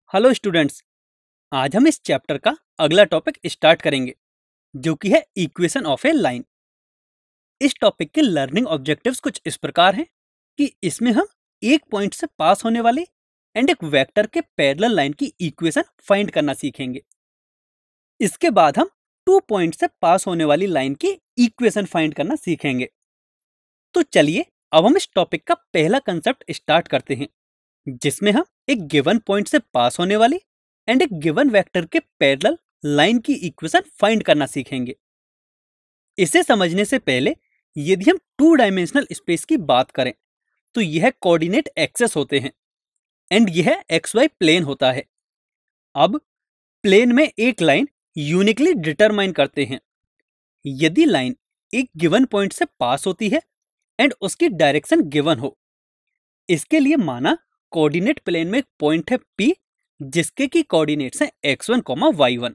Hello students. आज हम इस चैप्टर का अगला टॉपिक स्टार्ट करेंगे जो कि है इक्वेशन ऑफ ए लाइन। इस टॉपिक के लर्निंग ऑब्जेक्टिव्स कुछ इस प्रकार हैं कि इसमें हम एक पॉइंट से पास होने वाली एंड एक वेक्टर के पैरेलल लाइन की इक्वेशन फाइंड करना सीखेंगे। इसके बाद हम 2 पॉइंट से पास होने वाली लाइन की इक्वेशन फाइंड करना सीखेंगे। तो चलिए अब हम इस टॉपिक का पहला कंसेप्ट स्टार्ट करते हैं, जिसमें हम एक गिवन पॉइंट से पास होने वाली एंड एक गिवन वेक्टर के पैरेलल लाइन की इक्वेशन फाइंड करना सीखेंगे। इसे समझने से पहले यदि हम 2 डायमेंशनल स्पेस की बात करें तो यह कोऑर्डिनेट एक्सेस होते हैं एंड यह XY प्लेन होता है। अब प्लेन में एक लाइन यूनिकली डिटरमाइन करते हैं। यदि लाइन एक गिवन पॉइंट से पास होती है एंड उसकी डायरेक्शन गिवन हो, इसके लिए माना कोऑर्डिनेट प्लेन में एक पॉइंट है P जिसके की कोऑर्डिनेट्स हैं x1, y1।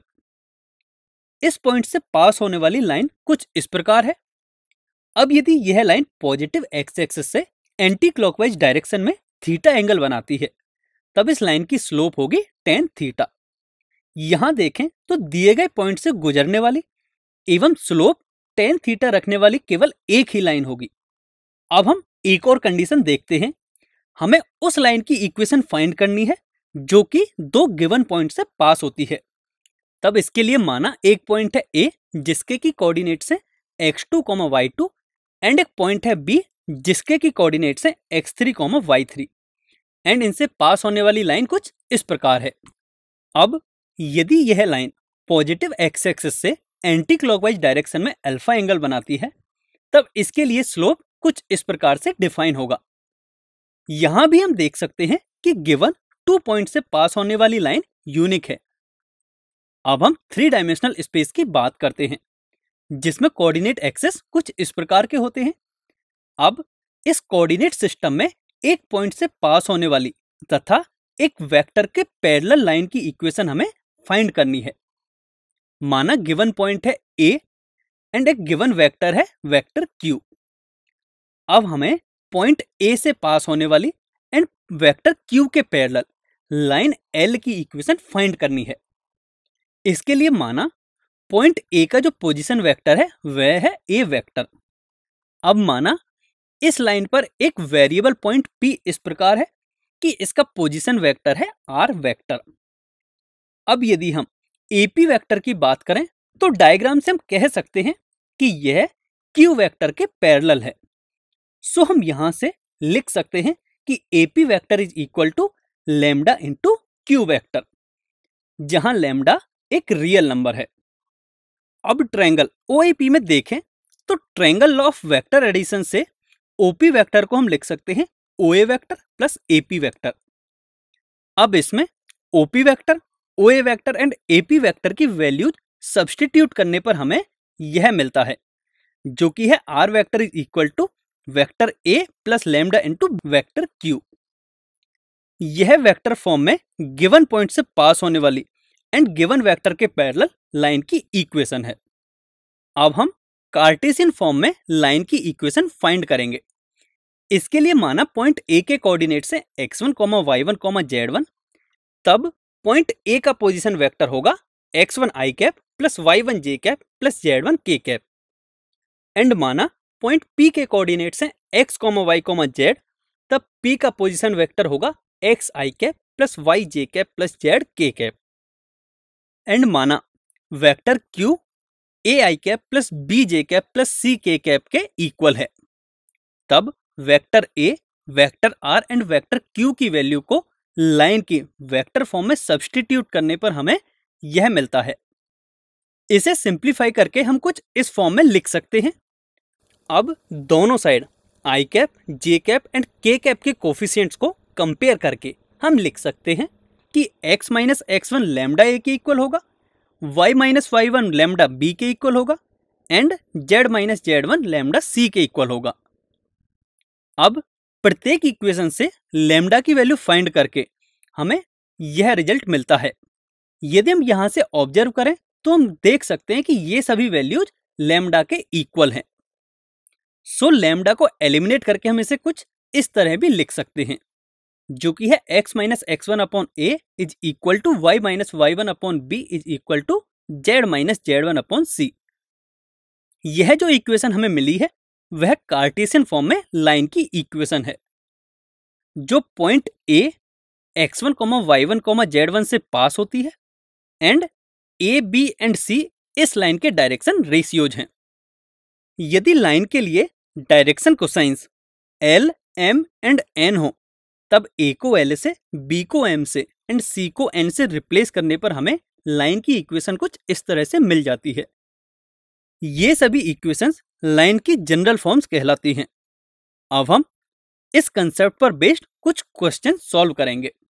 इस पॉइंट से पास होने वाली लाइन कुछ इस प्रकार है। अब यदि यह लाइन पॉजिटिव एक्स एक्सिस से एंटी क्लॉकवाइज डायरेक्शन में थीटा एंगल बनाती है, तब इस लाइन की स्लोप होगी tan थीटा। यहां देखें तो दिए गए पॉइंट से गुजरने वाली एवं स्लोप tan थीटा रखने वाली केवल एक ही लाइन होगी। अब हम एक और कंडीशन देखते हैं। हमें उस लाइन की इक्वेशन फाइंड करनी है जो कि दो गिवन पॉइंट से पास होती है। तब इसके लिए माना एक पॉइंट है A जिसके की कोऑर्डिनेट्स हैं x2, y2 एंड एक पॉइंट है B जिसके की कोऑर्डिनेट्स हैं x3, y3 एंड इनसे पास होने वाली लाइन कुछ इस प्रकार है। अब यदि यह लाइन पॉजिटिव एक्स एक्सिस से एंटी क्लॉकवाइज डायरेक्शन में अल्फा एंगल बनाती है, तब इसके लिए स्लोप कुछ इस प्रकार से डिफाइन होगा। यहां भी हम देख सकते हैं कि गिवन 2 पॉइंट से पास होने वाली लाइन यूनिक है। अब हम 3 डायमेंशनल स्पेस की बात करते हैं, जिसमें कोऑर्डिनेट एक्सेस कुछ इस प्रकार के होते हैं। अब इस कोऑर्डिनेट सिस्टम में एक पॉइंट से पास होने वाली तथा एक वेक्टर के पैरेलल लाइन की इक्वेशन हमें फाइंड करनी है। माना गिवन पॉइंट है A एंड एक गिवन वेक्टर है वेक्टर Q। अब हमें पॉइंट A से पास होने वाली एंड वेक्टर Q के पैरेलल लाइन L की इक्वेशन फाइंड करनी है। इसके लिए माना पॉइंट A का जो पोजीशन वेक्टर है वह है A वेक्टर। अब माना इस लाइन पर एक वेरिएबल पॉइंट P इस प्रकार है कि इसका पोजीशन वेक्टर है R वेक्टर। अब यदि हम AP वेक्टर की बात करें तो डायग्राम से हम कह सकते हैं कि यह Q वेक्टर के पैरेलल है। सो हम यहां से लिख सकते हैं कि AP vector is equal to lambda into Q vector, जहां लैम्डा एक रियल नंबर है। अब ट्रायंगल OAP में देखें तो triangle law of vector addition से OP वेक्टर को हम लिख सकते हैं OA vector plus AP vector. अब इसमें OP vector, OA vector and AP vector की वैल्यूज सब्स्टिट्यूट करने पर हमें यह मिलता है, जो कि है R vector is equal to vector A plus lambda into vector Q। यह वेक्टर फॉर्म में गिवन पॉइंट से पास होने वाली एंड गिवन वेक्टर के पैरेलल लाइन की इक्वेशन है। अब हम कार्टेशियन फॉर्म में लाइन की इक्वेशन फाइंड करेंगे। इसके लिए माना पॉइंट A के कोऑर्डिनेट्स हैं x1, y1, z1। तब पॉइंट A का पोजीशन वेक्टर होगा x1 i cap plus y1 j cap plus z1 k cap. And माना पॉइंट P के कोऑर्डिनेट्स हैं x, y, z। तब P का पोजीशन वेक्टर होगा x i cap plus y j cap plus z k cap. And माना vector Q a i cap plus b j cap plus c k cap के equal है। तब vector A, vector R and vector Q की value को line की vector form में substitute करने पर हमें यह मिलता है। इसे सिंप्लीफाई करके हम कुछ इस फॉर्म में लिख सकते हैं। अब दोनों side i cap, j cap and k cap के कोफिशिएंट्स को कंपेयर करके हम लिख सकते हैं कि x minus x1 lambda A के इक्वल होगा, y minus y1 lambda B के इक्वल होगा and z minus z1 lambda C के इक्वल होगा। अब प्रत्येक इक्वेशन से लैम्डा की वैल्यू फाइंड करके हमें यह रिजल्ट मिलता है। यदि हम यहां से ऑब्जर्व करें तो हम देख सकते हैं कि ये सभी वैल्यूज लैम्डा के इक्वल हैं। सो लैम्डा को एलिमिनेट करके हम इसे कुछ इस तरह भी लिख सकते हैं जो कि है x minus x one upon a is equal to y minus y one upon b is equal to z minus z one upon c. यह जो इक्वेशन हमें मिली है वह कार्टेशियन फॉर्म में लाइन की इक्वेशन है। जो point A x1 y1 z1 से पास होती है and a b and c इस लाइन के डायरेक्शन रेशियोज हैं। यदि लाइन के लिए direction cosines l m and n हो तब ए को एल से, बी को एम से एंड सी को एन से रिप्लेस करने पर हमें लाइन की इक्वेशन कुछ इस तरह से मिल जाती है। ये सभी इक्वेशंस लाइन की जनरल फॉर्म्स कहलाती हैं। अब हम इस कंसेप्ट पर बेस्ड कुछ क्वेश्चन सॉल्व करेंगे।